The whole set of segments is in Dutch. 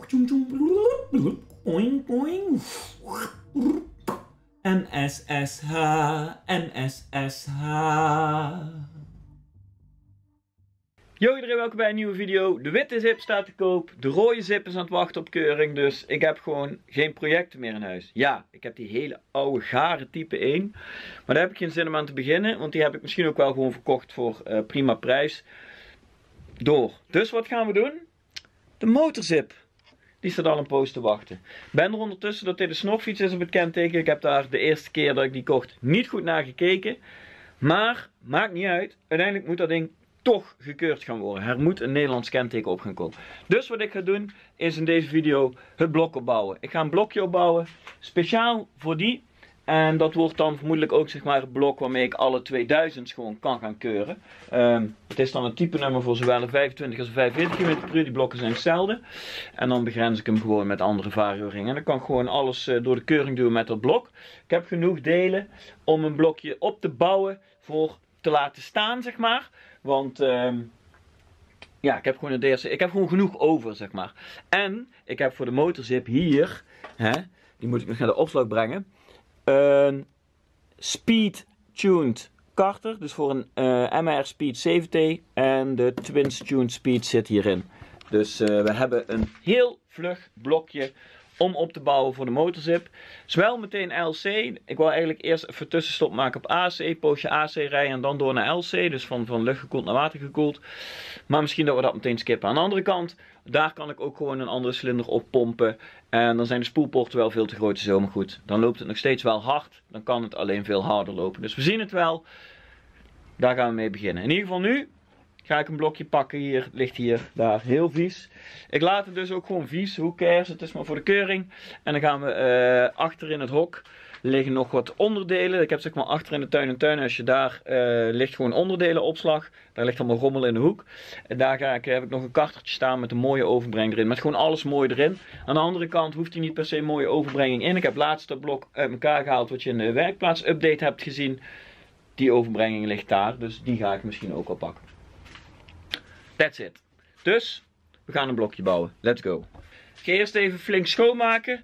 Boing, boing. NSSH, NSSH. Yo iedereen, welkom bij een nieuwe video. De witte zip staat te koop. De rode zip is aan het wachten op keuring. Dus ik heb gewoon geen projecten meer in huis. Ja, ik heb die hele oude gare type 1. Maar daar heb ik geen zin om aan te beginnen. Want die heb ik misschien ook wel gewoon verkocht voor prima prijs. Dus wat gaan we doen? De motorzip. Die staat al een poos te wachten. Ik ben er ondertussen dat dit een snorfiets is op het kenteken. Ik heb daar de eerste keer dat ik die kocht niet goed naar gekeken. Maar, maakt niet uit. Uiteindelijk moet dat ding toch gekeurd gaan worden. Er moet een Nederlands kenteken op gaan komen. Dus wat ik ga doen, is in deze video het blok opbouwen. Ik ga een blokje opbouwen, speciaal voor die. En dat wordt dan vermoedelijk ook zeg maar het blok waarmee ik alle 2000's gewoon kan gaan keuren. Het is dan een type nummer voor zowel een 25 als een 45 km/h. Die blokken zijn hetzelfde. En dan begrens ik hem gewoon met andere varioringen. En dan kan ik gewoon alles door de keuring doen met dat blok. Ik heb genoeg delen om een blokje op te bouwen voor te laten staan zeg maar. Want ja, ik heb gewoon een DRC. Ik heb gewoon genoeg over zeg maar. En ik heb voor de motorzip hier, die moet ik nog naar de opslag brengen. Een speed-tuned karter, dus voor een MR Speed 7T en de Twins Tuned Speed zit hierin. Dus we hebben een heel vlug blokje om op te bouwen voor de motorzip. Zowel meteen LC, ik wil eigenlijk eerst even tussenstop maken op AC, poosje AC rijden en dan door naar LC, dus van luchtgekoeld naar watergekoeld. Maar misschien dat we dat meteen skippen. Aan de andere kant, daar kan ik ook gewoon een andere cilinder op pompen. En dan zijn de spoelpoorten wel veel te groot, is helemaal goed. Dan loopt het nog steeds wel hard, dan kan het alleen veel harder lopen. Dus we zien het wel. Daar gaan we mee beginnen. In ieder geval nu ga ik een blokje pakken. Hier, ligt hier, daar, heel vies. Ik laat het dus ook gewoon vies, who cares, het is maar voor de keuring. En dan gaan we achter in het hok liggen nog wat onderdelen. Ik heb zeg maar achter in de tuin een tuinhuisje, daar ligt gewoon onderdeleopslag. Daar ligt allemaal rommel in de hoek. En daar heb ik nog een kartertje staan met een mooie overbreng erin. Met gewoon alles mooi erin. Aan de andere kant hoeft hij niet per se een mooie overbrenging in. Ik heb laatst dat blok uit elkaar gehaald wat je in de werkplaats update hebt gezien. Die overbrenging ligt daar, dus die ga ik misschien ook wel pakken. That's it. Dus, we gaan een blokje bouwen. Let's go. Ik ga eerst even flink schoonmaken.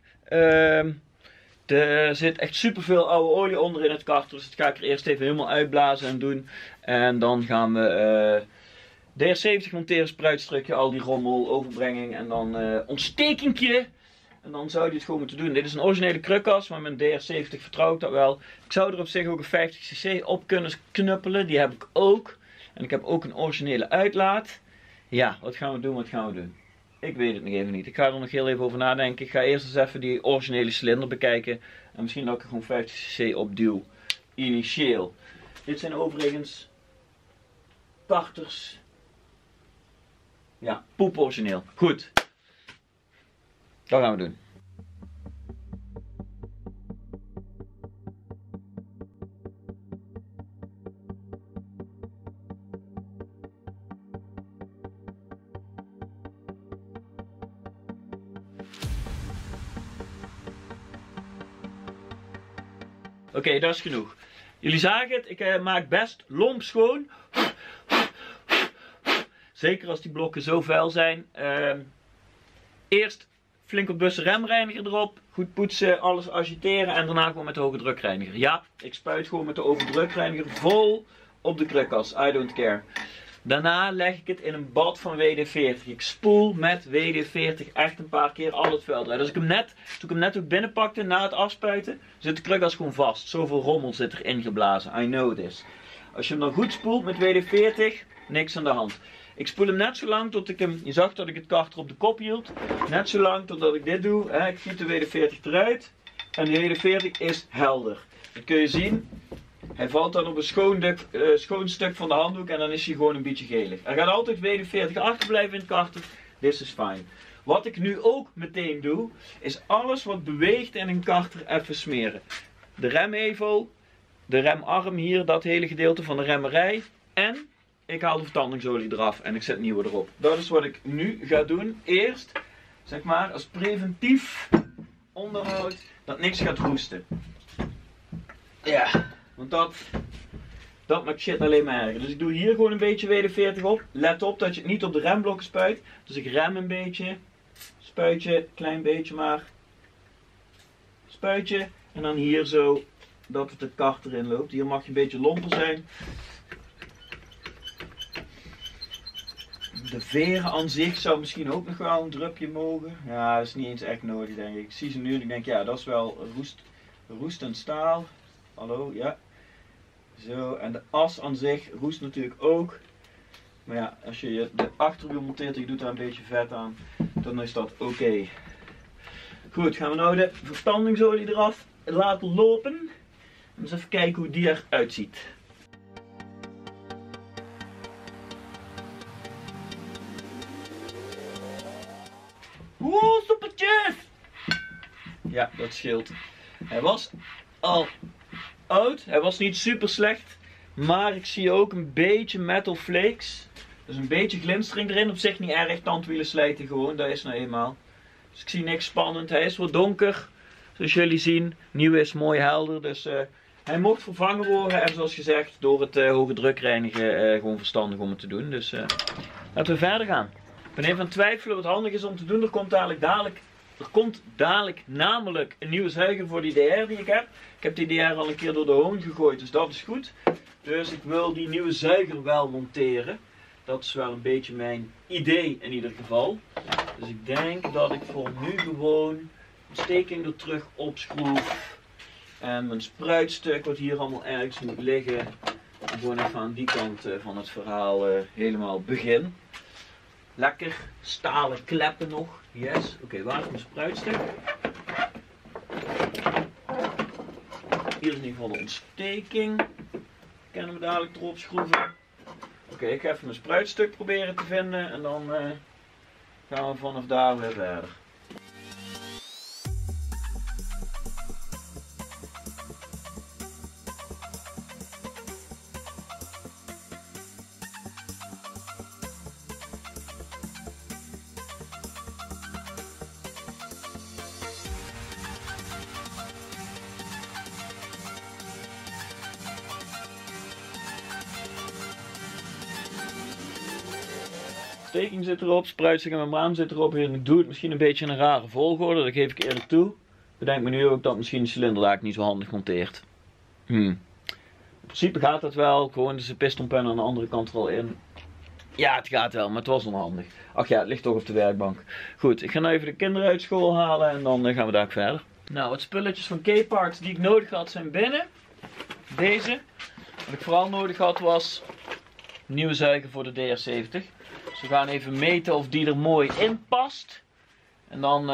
Er zit echt super veel oude olie onder in het karter. Dus dat ga ik er eerst even helemaal uitblazen en doen. En dan gaan we DR70 monteren, spruitstrukje, al die rommel, overbrenging en dan ontstekingje. En dan zou je het gewoon moeten doen. Dit is een originele krukas, maar met DR70 vertrouw ik dat wel. Ik zou er op zich ook een 50cc op kunnen knuppelen. Die heb ik ook. En ik heb ook een originele uitlaat. Ja, wat gaan we doen, wat gaan we doen? Ik weet het nog even niet. Ik ga er nog heel even over nadenken. Ik ga eerst eens even die originele cilinder bekijken. En misschien dat ik er gewoon 50cc op duw. Initieel. Dit zijn overigens karters. Ja, poep origineel. Goed. Dat gaan we doen. Oké, dat is genoeg. Jullie zagen het, ik maak best lomp schoon. Zeker als die blokken zo vuil zijn. Eerst flink op bussen remreiniger erop. Goed poetsen, alles agiteren en daarna gewoon met de hoge drukreiniger. Ja, ik spuit gewoon met de hoge drukreiniger vol op de krukas. I don't care. Daarna leg ik het in een bad van WD-40. Ik spoel met WD-40 echt een paar keer al het vuil eruit. Dus toen ik hem net ook binnenpakte na het afspuiten, zit de krukas gewoon vast. Zoveel rommel zit erin geblazen. I know this. Als je hem dan goed spoelt met WD-40, niks aan de hand. Ik spoel hem net zo lang tot ik hem, je zag dat ik het karter op de kop hield. Net zo lang totdat ik dit doe. Ik giet de WD-40 eruit. En de WD-40 is helder. Dat kun je zien. Hij valt dan op een schoon stuk van de handdoek en dan is hij gewoon een beetje gelig. Er gaat altijd WD-40 achterblijven in het karter. This is fine. Wat ik nu ook meteen doe, is alles wat beweegt in een karter even smeren. De remhevel, de remarm hier, dat hele gedeelte van de remmerij. En ik haal de vertandingsolie eraf en ik zet nieuwe erop. Dat is wat ik nu ga doen. Eerst, zeg maar, als preventief onderhoud, dat niks gaat roesten. Ja, want dat maakt shit alleen maar erger. Dus ik doe hier gewoon een beetje WD-40 op. Let op dat je het niet op de remblokken spuit. Dus ik rem een beetje. Spuitje, klein beetje maar. Spuitje. En dan hier zo, dat het de kart erin loopt. Hier mag je een beetje lomper zijn. De veren aan zich zou misschien ook nog wel een drupje mogen. Ja, dat is niet eens echt nodig, denk ik. Ik zie ze nu en ik denk, ja, dat is wel roestend staal. Hallo, ja. Zo, en de as aan zich roest natuurlijk ook. Maar ja, als je de achterwiel monteert en je doet daar een beetje vet aan, dan is dat oké. Goed, gaan we nou de verstandingsolie eraf laten lopen. En eens even kijken hoe die eruit ziet. Oeh, soepeltjes! Ja, dat scheelt. Hij was al oud, hij was niet super slecht. Maar ik zie ook een beetje metal flakes. Dus een beetje glinstering erin. Op zich niet erg, tandwielen slijten gewoon, dat is nou eenmaal. Dus ik zie niks spannend. Hij is wat donker, zoals jullie zien. Nieuwe is mooi helder, dus hij mocht vervangen worden. En zoals gezegd, door het hoge druk reinigen gewoon verstandig om het te doen. Dus laten we verder gaan. Ik ben even aan het twijfelen wat handig is om te doen. Er komt dadelijk namelijk een nieuwe zuiger voor die DR die ik heb. Ik heb die DR al een keer door de hoon gegooid, dus dat is goed. Dus ik wil die nieuwe zuiger wel monteren. Dat is wel een beetje mijn idee in ieder geval. Dus ik denk dat ik voor nu gewoon een steking er terug opschroef. En mijn spruitstuk wat hier allemaal ergens moet liggen. Gewoon even aan die kant van het verhaal helemaal begin. Lekker stalen kleppen nog. Yes. Oké, waar is mijn spruitstuk? Hier is in ieder geval de ontsteking. Kunnen we dadelijk erop schroeven. Oké, ik ga even mijn spruitstuk proberen te vinden en dan gaan we vanaf daar weer verder. Steking zit erop, spruitstuk en membraan zit erop. En ik doe het misschien een beetje in een rare volgorde, dat geef ik eerlijk toe. Bedenk me nu ook dat misschien de cilinderlaak niet zo handig monteert. In principe gaat dat wel, gewoon dus de pistonpen aan de andere kant er al in. Ja, het gaat wel, maar het was onhandig. Ach ja, het ligt toch op de werkbank. Goed, ik ga nu even de kinderen uit school halen en dan gaan we daar verder. Nou, wat spulletjes van K-Parts die ik nodig had zijn binnen. Deze. Wat ik vooral nodig had was een nieuwe zuiger voor de DR70. Dus we gaan even meten of die er mooi in past. En dan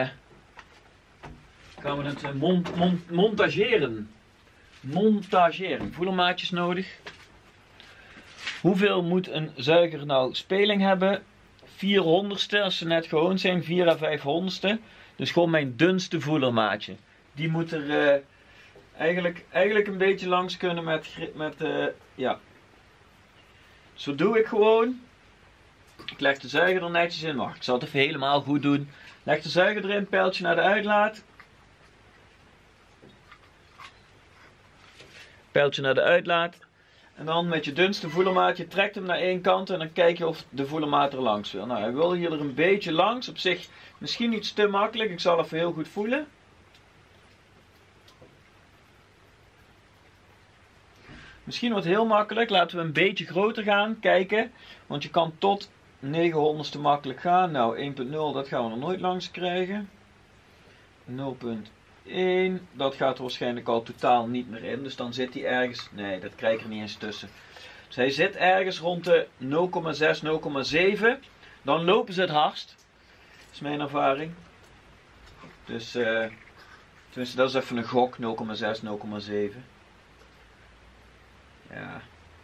gaan we het montageren. Voedermaatjes nodig. Hoeveel moet een zuiger nou speling hebben? 400ste als ze net gewoon zijn. 4 à 500ste. Dus gewoon mijn dunste voedermaatje. Die moet er eigenlijk een beetje langs kunnen met ja. Zo doe ik gewoon. Ik leg de zuiger er netjes in. Wacht, ik zal het even helemaal goed doen. Leg de zuiger erin, pijltje naar de uitlaat. Pijltje naar de uitlaat. En dan met je dunste voedermaatje trekt hem naar één kant en dan kijk je of de voedermaat er langs wil. Nou, hij wil hier er een beetje langs. Op zich misschien iets te makkelijk. Ik zal even heel goed voelen. Misschien wat heel makkelijk. Laten we een beetje groter gaan. Kijken. Want je kan tot 900ste makkelijk gaan. Nou, 1.0 dat gaan we er nooit langs krijgen. 0.1 dat gaat er waarschijnlijk al totaal niet meer in. Dus dan zit hij ergens. Nee, dat krijg ik er niet eens tussen. Dus hij zit ergens rond de 0,6, 0,7. Dan lopen ze het hardst. Dat is mijn ervaring. Dus tenminste dat is even een gok. 0,6, 0,7. Ja.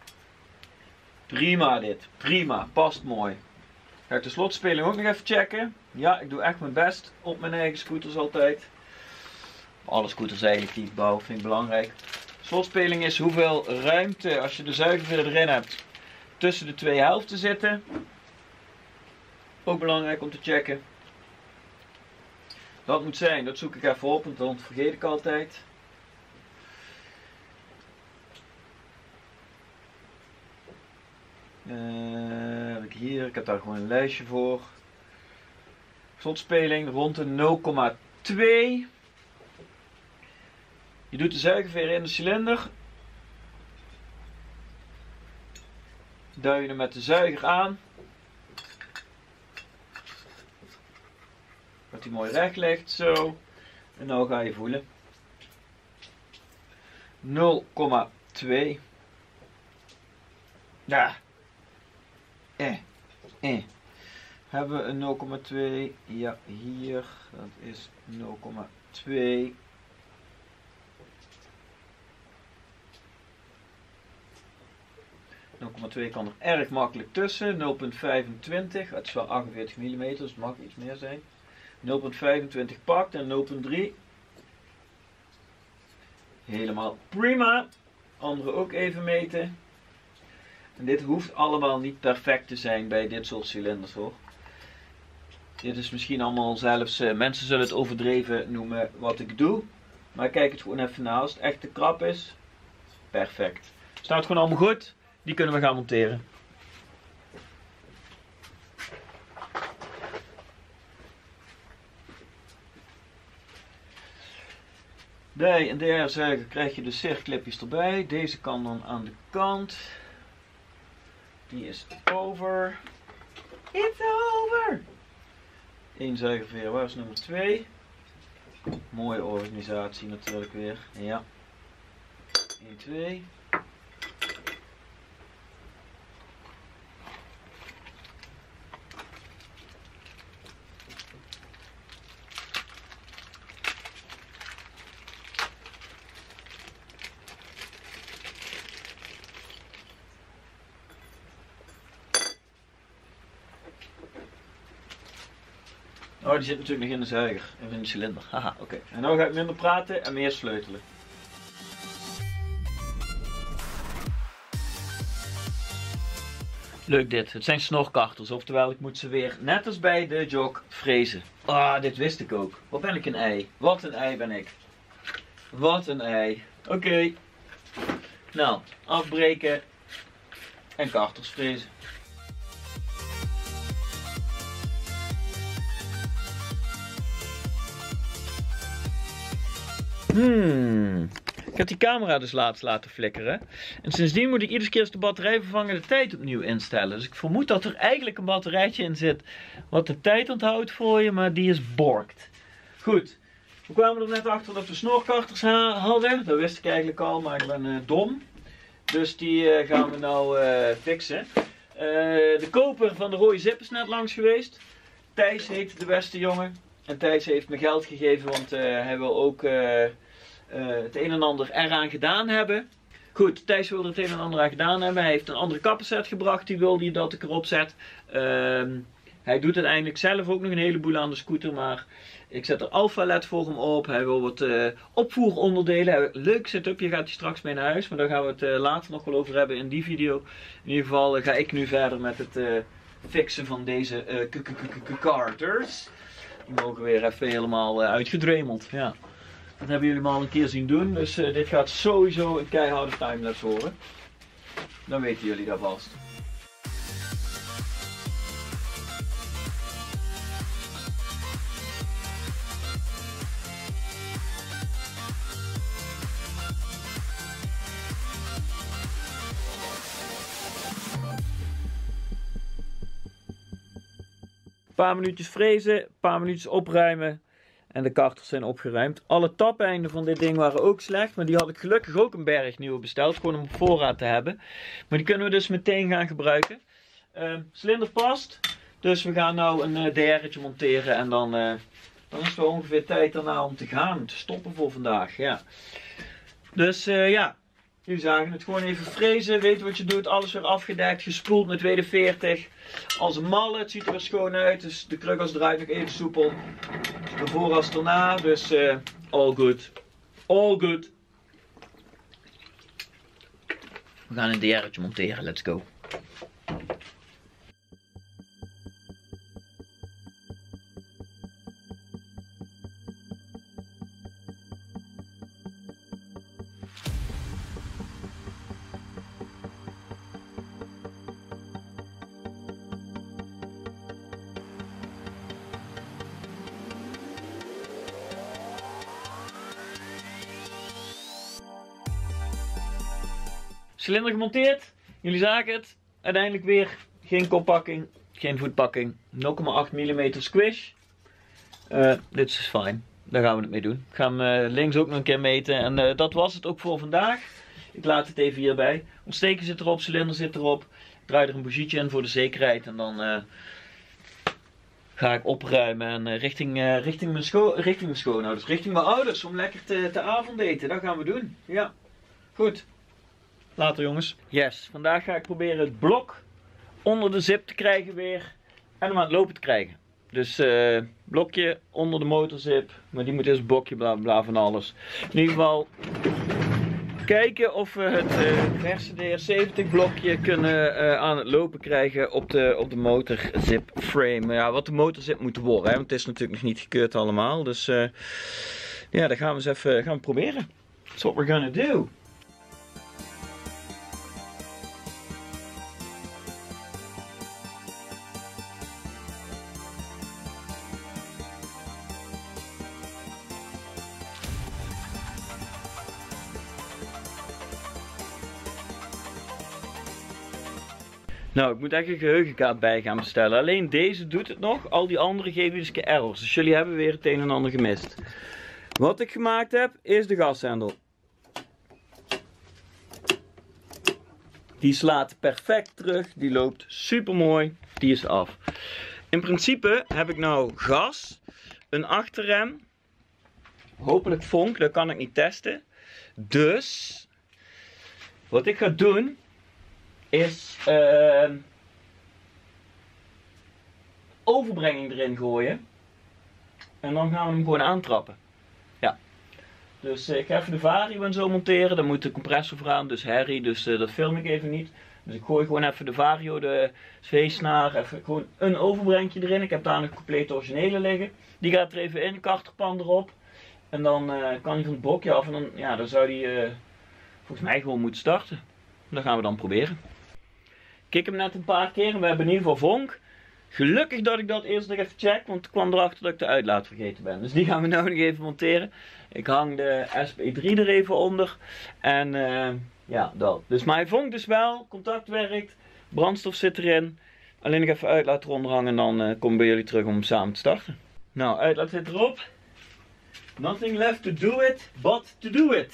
Prima dit. Prima. Past mooi. Ga ik de slotspeling ook nog even checken. Ja, ik doe echt mijn best op mijn eigen scooters altijd. Alle scooters eigenlijk die ik bouw vind ik belangrijk. Slotspeling is hoeveel ruimte als je de zuiger weer erin hebt tussen de twee helften zitten. Ook belangrijk om te checken. Dat moet zijn, dat zoek ik even op, want dan vergeet ik altijd. Heb ik hier, ik heb daar gewoon een lijstje voor. slotspeling rond de 0,2. Je doet de zuigerveer in de cilinder. Duw je hem met de zuiger aan. Dat hij mooi recht ligt, zo. En nou ga je voelen. 0,2. Ja. Hebben we een 0,2? Ja, hier. Dat is 0,2. Kan er erg makkelijk tussen. 0,25. Het is wel 48 mm, dus het mag iets meer zijn. 0,25 pakt en 0,3. Helemaal prima. Andere ook even meten. En dit hoeft allemaal niet perfect te zijn bij dit soort cilinders hoor. Dit is misschien allemaal zelfs, mensen zullen het overdreven noemen wat ik doe. Maar kijk het gewoon even na. Als het echt te krap is, perfect. Staat gewoon allemaal goed. Die kunnen we gaan monteren. Bij een DR-zuiger krijg je de circlipjes erbij. Deze kan dan aan de kant. Die is over. It's over! Eén zuigerveer, waar is nummer 2? Mooie organisatie natuurlijk weer. Ja. 1, 2. Oh, die zit natuurlijk nog in de zuiger, of in de cilinder. Haha, oké. En nu ga ik minder praten en meer sleutelen. Leuk dit, het zijn snorkartels, oftewel ik moet ze weer, net als bij de jog, frezen. Ah, dit wist ik ook. Wat ben ik een ei? Wat een ei ben ik. Wat een ei. Oké. Nou, afbreken en kartels frezen. Ik heb die camera dus laatst laten flikkeren. En sindsdien moet ik iedere keer als de batterij vervangen de tijd opnieuw instellen. Dus ik vermoed dat er eigenlijk een batterijtje in zit wat de tijd onthoudt voor je, maar die is borkt. Goed, we kwamen er net achter dat we snorkarters hadden. Dat wist ik eigenlijk al, maar ik ben dom. Dus die gaan we nou fixen. De koper van de rode zip is net langs geweest. Thijs heet de beste jongen. En Thijs heeft me geld gegeven, want hij wil ook het een en ander eraan gedaan hebben. Goed, Thijs wilde het een en ander aan gedaan hebben. Hij heeft een andere kappenset gebracht, die wil hij dat ik erop zet. Hij doet uiteindelijk zelf ook nog een heleboel aan de scooter, maar ik zet er Alpha LED voor hem op. Hij wil wat opvoeronderdelen. Leuk setupje, gaat hij straks mee naar huis, maar daar gaan we het later nog wel over hebben in die video. In ieder geval ga ik nu verder met het fixen van deze karters. Die mogen weer even helemaal uitgedremeld. Ja. Dat hebben jullie me al een keer zien doen. Dus dit gaat sowieso een keiharde timelapse worden. Dan weten jullie dat vast. Een paar minuutjes frezen, een paar minuutjes opruimen en de karters zijn opgeruimd. Alle tapeinden van dit ding waren ook slecht, maar die had ik gelukkig ook een berg nieuwe besteld, gewoon om op voorraad te hebben. Maar die kunnen we dus meteen gaan gebruiken. Cilinder past, dus we gaan nou een DR'tje monteren en dan is het wel ongeveer tijd daarna om te gaan, te stoppen voor vandaag. Ja. Dus ja. Jullie zagen het gewoon even frezen, weten wat je doet, alles weer afgedekt, gespoeld met WD-40. Als een malle, het ziet er weer schoon uit, dus de krukkels draait nog even soepel. Daarvoor als daarna, dus all good. All good. We gaan een DR'tje monteren, let's go. cilinder gemonteerd. Jullie zagen het. Uiteindelijk weer geen koppakking, geen voetpakking. 0,8 mm squish. Dit is fijn. Daar gaan we het mee doen. Ik ga hem links ook nog een keer meten. En dat was het ook voor vandaag. Ik laat het even hierbij. Ontsteker zit erop, cilinder zit erop. Ik draai er een bougietje in voor de zekerheid. En dan ga ik opruimen en richting mijn schoonouders. Richting mijn ouders om lekker te avondeten. Dat gaan we doen. Ja. Goed. Later jongens. Yes. Vandaag ga ik proberen het blok onder de zip te krijgen weer. En hem aan het lopen te krijgen. Dus blokje onder de motorzip. Maar die moet eerst blokje bla bla van alles. In ieder geval kijken of we het verse DR70 blokje kunnen aan het lopen krijgen op de motorzip frame. Ja, wat de motorzip moet worden. Hè? Want het is natuurlijk nog niet gekeurd allemaal. Dus ja, dat gaan we eens even proberen. That's what we're gonna do. Nou, ik moet echt een geheugenkaart bij gaan bestellen. Alleen deze doet het nog. Al die andere geven dus een keer errors. Dus jullie hebben weer het een en ander gemist. Wat ik gemaakt heb, is de gashendel. Die slaat perfect terug. Die loopt super mooi. Die is af. In principe heb ik nou gas, een achterrem. Hopelijk vonk, dat kan ik niet testen. Dus, wat ik ga doen is overbrenging erin gooien. En dan gaan we hem gewoon aantrappen. Ja. Dus ik ga even de vario en zo monteren. Daar moet de compressor voor aan, dus herrie. Dus dat film ik even niet. Dus ik gooi gewoon even de vario, de zweesnaar, even gewoon een overbrengje erin. Ik heb daar nog compleet originele liggen. Die gaat er even in, karterpan erop. En dan kan hij van het blokje af. En dan, ja, dan zou hij volgens mij gewoon moeten starten. Dat gaan we dan proberen. Ik kik hem net een paar keer en we hebben in ieder geval vonk. Gelukkig dat ik dat eerst nog even check, want ik kwam erachter dat ik de uitlaat vergeten ben. Dus die gaan we nu nog even monteren. Ik hang de SP3 er even onder. En ja, dat. Dus maar hij vonkt dus wel, contact werkt, brandstof zit erin. Alleen nog even uitlaat eronder hangen en dan kom ik bij jullie terug om hem samen te starten. Nou, uitlaat zit erop. Nothing left to do it, but to do it.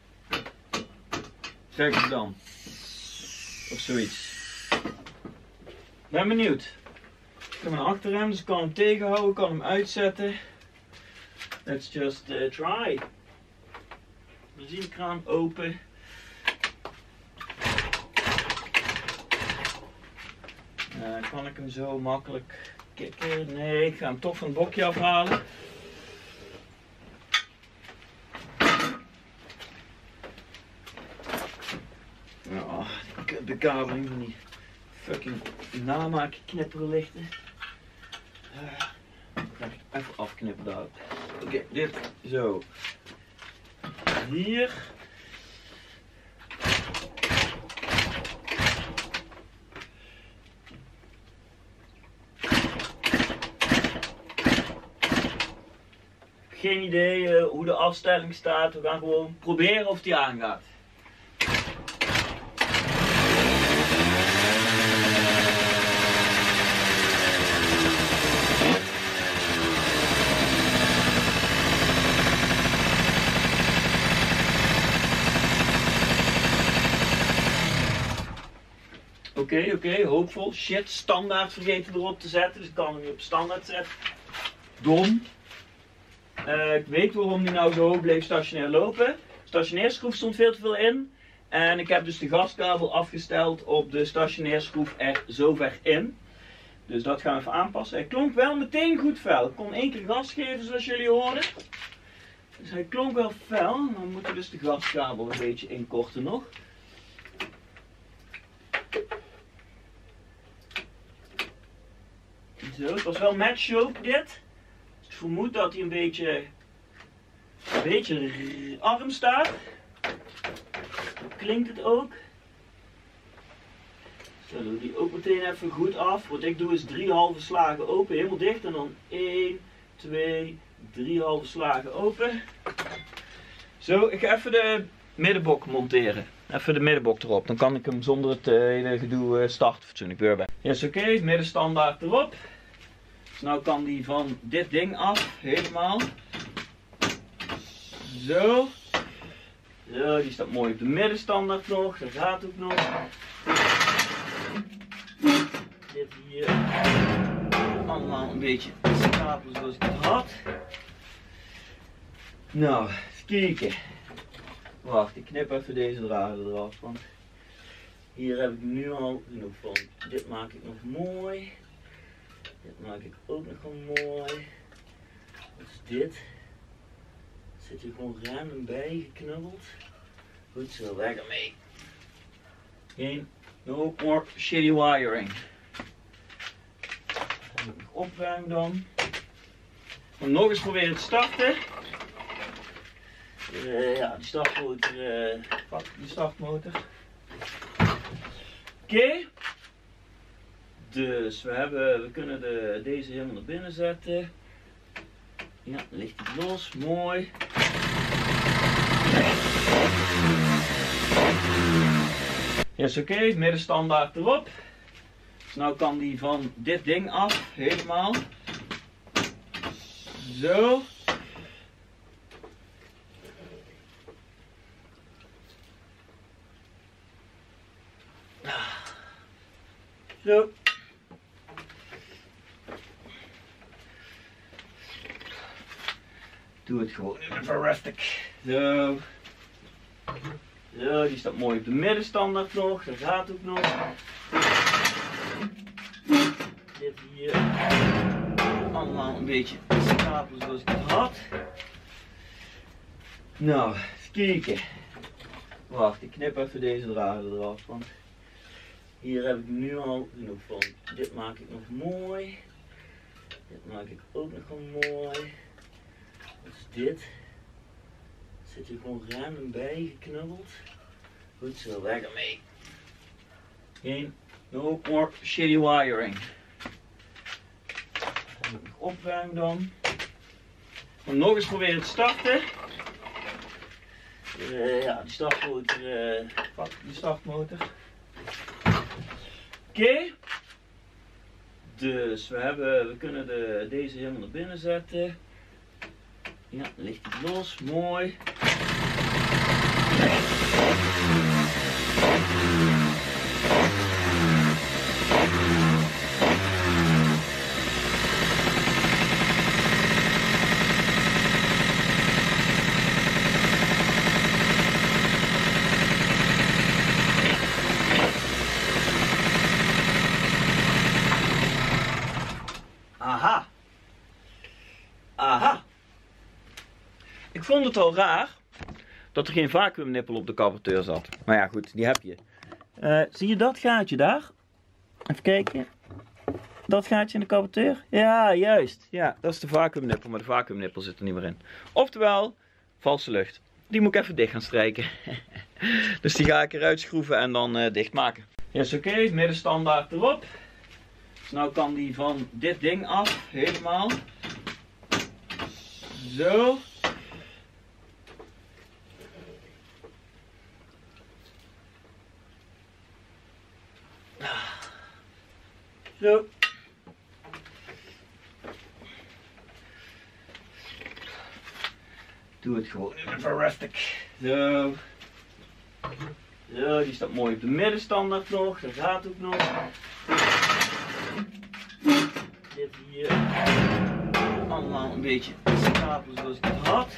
Zeg ik dan. Of zoiets. Ben benieuwd. Ik heb een achterrem, dus ik kan hem tegenhouden, kan hem uitzetten. Let's just try. Benzinekraan open. Kan ik hem zo makkelijk kicken? Nee, ik ga hem toch van het bokje afhalen. Ja, die bekabeling van die fucking namaak knipperlichten. Ik ga het even afknippen daar. Oké, dit zo. Hier. Geen idee hoe de afstelling staat. We gaan gewoon proberen of die aangaat. Oké, hoopvol. Shit, standaard vergeten erop te zetten. Dus ik kan hem niet op standaard zetten. Dom. Ik weet waarom die nou zo hoog bleef stationair lopen. Stationairschroef stond veel te veel in. En ik heb dus de gaskabel afgesteld op de stationairschroef er zo ver in. Dus dat gaan we even aanpassen. Hij klonk wel meteen goed fel. Ik kon 1 keer gas geven zoals jullie horen. Dus hij klonk wel fel. Dan moeten we dus de gaskabel een beetje inkorten nog. Zo, het was wel matchshow dit. Ik vermoed dat hij een beetje arm staat. Dan klinkt het ook. Zo, doe die ook meteen even goed af. Wat ik doe is 3 halve slagen open, helemaal dicht. En dan 1, 2, 3 halve slagen open. Zo, ik ga even de middenbok monteren. Even de middenbok erop, dan kan ik hem zonder het hele gedoe starten fatsoenlijk weer bij. Yes, oké, middenstandaard erop. Dus nou kan die van dit ding af, helemaal. Zo. Zo, die staat mooi op de middenstandaard nog, dat gaat ook nog. Dit hier. Allemaal een beetje stapelen zoals ik het had. Nou, eens kijken. Wacht, ik knip even deze draden eraf, want hier heb ik nu al genoeg van. Dit maak ik nog mooi. Dit maak ik ook nog wel mooi. Wat is dit? Zit er gewoon random bij geknubbeld. Goed zo, weg ermee. Geen, no more shitty wiring. Even nog opruimen dan. Om nog eens proberen te starten. Ja, die startmotor. Pak die startmotor. Oké. Dus we kunnen deze helemaal naar binnen zetten. Ja, dan ligt die los, mooi. Yes, oké, middenstandaard erop. Dus nou kan die van dit ding af, helemaal. Zo. Zo. Doe het gewoon even rustig. Zo. Zo, die staat mooi op de middenstandaard nog, dat gaat ook nog. Dit hier. Allemaal een beetje stapelen zoals ik het had. Nou, eens kijken. Wacht, ik knip even deze draden eraf, want hier heb ik nu al genoeg van. Dit maak ik nog mooi. Dit maak ik ook nog wel mooi. Wat is dit? Zit er gewoon random bij geknubbeld. Goed zo, weg ermee. Geen, no more shitty wiring. Even nog opruimen dan. Om nog eens proberen te starten. Ja, die startmotor. Pak die startmotor. Oké. Dus we kunnen deze helemaal naar binnen zetten. Ja, dan ligt die los, mooi. Aha. Aha. Ik vond het al raar dat er geen vacuümnippel op de carburateur zat. Maar ja, goed, die heb je. Zie je dat gaatje daar? Even kijken. Dat gaatje in de carburateur? Ja, juist. Ja, dat is de vacuümnippel, maar de vacuümnippel zit er niet meer in. Oftewel, valse lucht. Die moet ik even dicht gaan strijken. Dus die ga ik eruit schroeven en dan dicht maken. Yes, oké, middenstandaard erop. Dus nou kan die van dit ding af, helemaal. Zo. Zo. Doe het gewoon even rustig. Zo. Zo, die staat mooi op de middenstandaard nog, dat gaat ook nog. Dit hier. Allemaal een beetje stapelen zoals ik het had.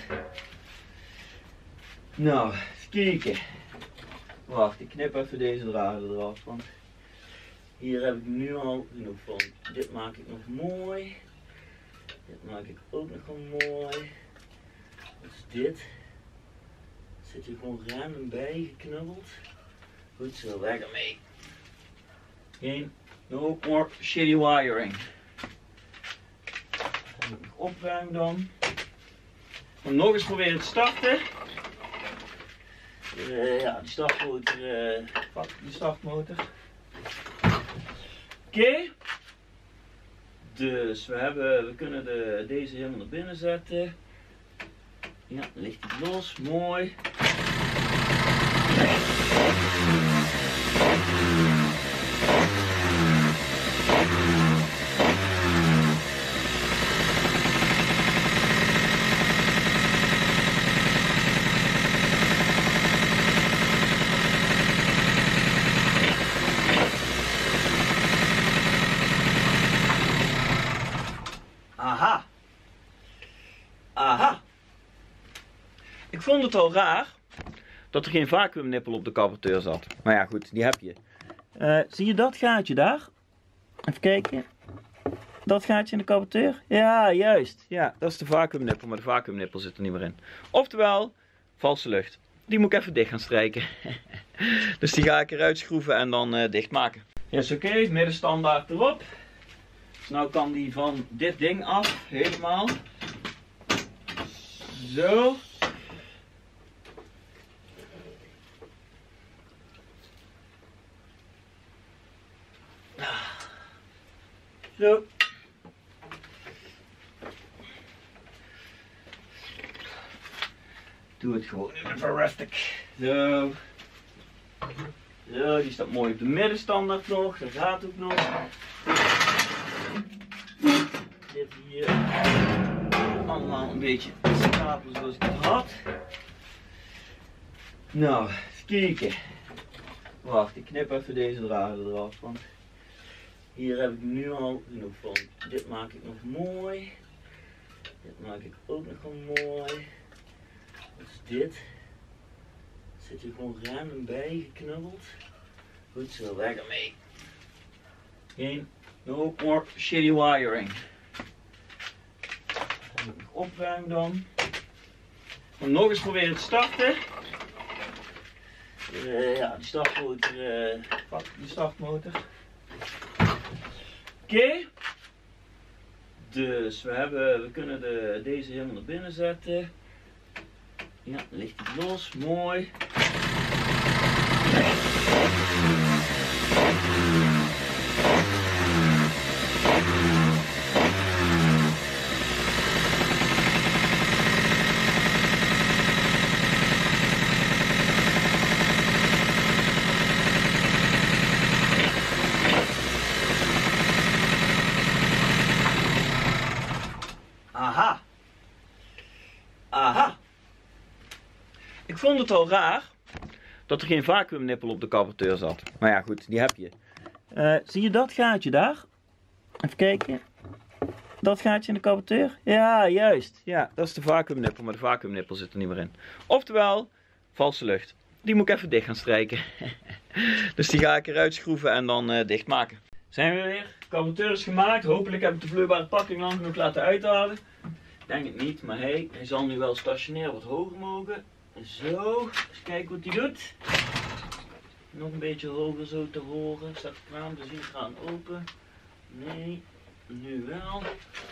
Nou, eens kijken. Wacht, ik knip even deze draden eraf, want hier heb ik nu al genoeg van. Dit maak ik nog mooi. Dit maak ik ook nog wel mooi. Wat is dit? Zit er gewoon random bij geknubbeld. Goed zo, weg ermee. Geen, no more shitty wiring. Even nog opruimen dan. Om nog eens proberen te starten. Ja, die startmotor. Pak die startmotor. Oké. Dus we kunnen deze helemaal naar binnen zetten. Ja, dan ligt die los, mooi. Aha. Aha. Ik vond het al raar dat er geen vacuümnippel op de carburateur zat. Maar ja, goed, die heb je. Zie je dat gaatje daar? Even kijken. Dat gaatje in de carburateur? Ja, juist. Ja, dat is de vacuümnippel, maar de vacuümnippel zit er niet meer in. Oftewel, valse lucht. Die moet ik even dicht gaan strijken. Dus die ga ik eruit schroeven en dan dicht maken. Yes, oké, middenstandaard erop. Dus nou kan die van dit ding af, helemaal. Zo. Zo. Doe het gewoon even rustig. Zo. Zo, die staat mooi op de middenstandaard nog. Dat gaat ook nog. Dit hier. Allemaal een beetje stapelen zoals ik het had. Nou, even kijken. Wacht, ik knip even deze draden eraf. Want hier heb ik nu al genoeg van. Dit maak ik nog mooi. Dit maak ik ook nog wel mooi. Wat is dit? Zit er gewoon random bij geknubbeld. Goed zo, weg ermee. Geen, no more shitty wiring. Even nog opruimen dan. Om nog eens proberen te starten. Ja, die startmotor. Pak die startmotor. Oké. Dus we kunnen deze helemaal naar binnen zetten. Ja, ligt die los, mooi. Aha. Aha. Ik vond het al raar dat er geen vacuümnippel op de carburateur zat. Maar ja, goed, die heb je. Zie je dat gaatje daar? Even kijken. Dat gaatje in de carburateur? Ja, juist. Ja, dat is de vacuümnippel, maar de vacuümnippel zit er niet meer in. Oftewel, valse lucht. Die moet ik even dicht gaan strijken. Dus die ga ik eruit schroeven en dan dicht maken. Zijn we weer. De carburateur is gemaakt. Hopelijk heb ik de vloeibare pakking lang genoeg laten uithalen. Ik denk het niet, maar hey, hij zal nu wel stationair wat hoger mogen. Zo, eens kijken wat hij doet. Nog een beetje hoger zo te horen. Staat de kraan te zien, kraan open. Nee, nu wel.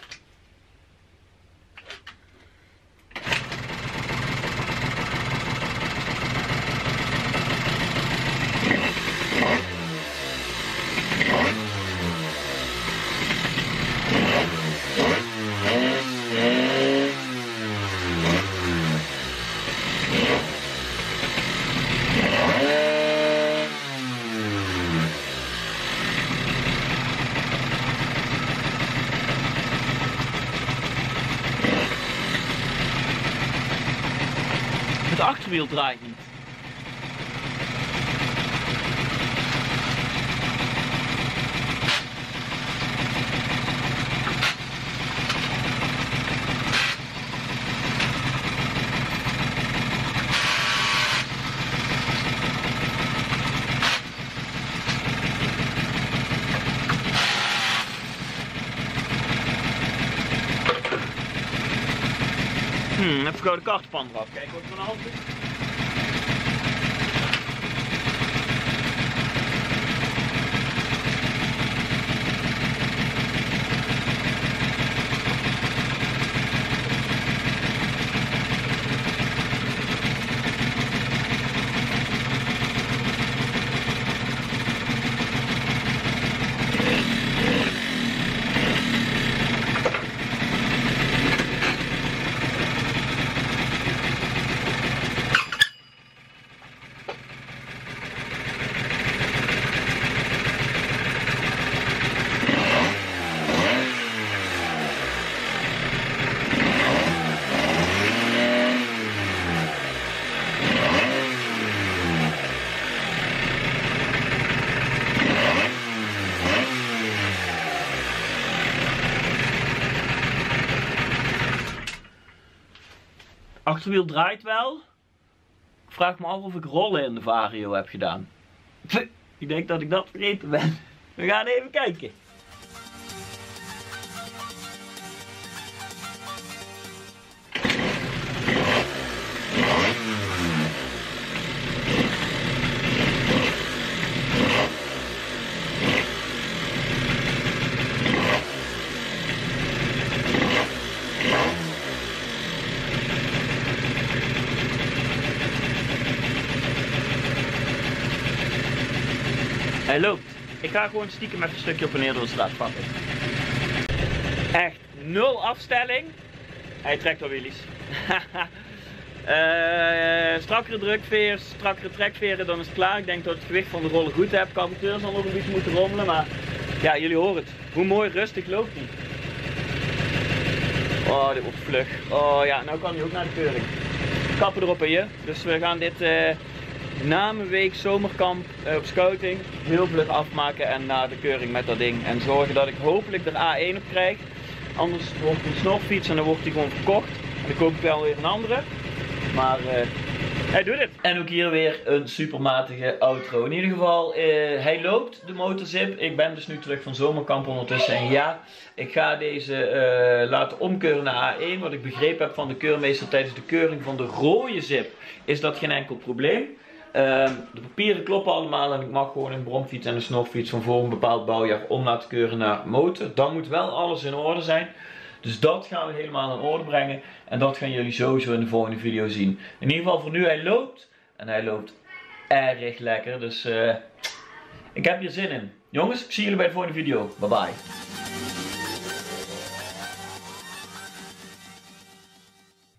Het achterwiel draait niet. Even gauw de kartenpan eraf, kijken wat er aan de hand is. Achterwiel draait wel. Ik vraag me af of ik rollen in de Vario heb gedaan. Ik denk dat ik dat vergeten ben. We gaan even kijken. Hij loopt. Ik ga gewoon stiekem even een stukje op en neer door de straat pakken. Echt 0 afstelling. Hij trekt al wheelies. Strakkere drukveer, strakkere trekveren, dan is het klaar. Ik denk dat ik het gewicht van de rollen goed heb. Carburateur zal nog een beetje moeten rommelen, maar ja, jullie horen het. Hoe mooi rustig loopt hij. Oh, dit wordt vlug. Oh ja, nou kan hij ook naar de keuring. Kappen erop en je. Dus we gaan dit na mijn week zomerkamp op scouting heel vlug afmaken en naar de keuring met dat ding. En zorgen dat ik hopelijk er A1 op krijg. Anders wordt het een snorfiets en dan wordt hij gewoon verkocht. En dan koop ik wel weer een andere. Maar hij doet het. En ook hier weer een supermatige outro. In ieder geval, hij loopt, de motorzip. Ik ben dus nu terug van zomerkamp ondertussen. En ja, ik ga deze laten omkeuren naar A1. Wat ik begrepen heb van de keurmeester tijdens de keuring van de rode zip, is dat geen enkel probleem. De papieren kloppen allemaal en ik mag gewoon een bromfiets en een snorfiets van voor een bepaald bouwjaar om laten keuren naar motor. Dan moet wel alles in orde zijn. Dus dat gaan we helemaal in orde brengen. En dat gaan jullie sowieso in de volgende video zien. In ieder geval voor nu, hij loopt. En hij loopt erg lekker. Dus ik heb hier zin in. Jongens, ik zie jullie bij de volgende video. Bye bye.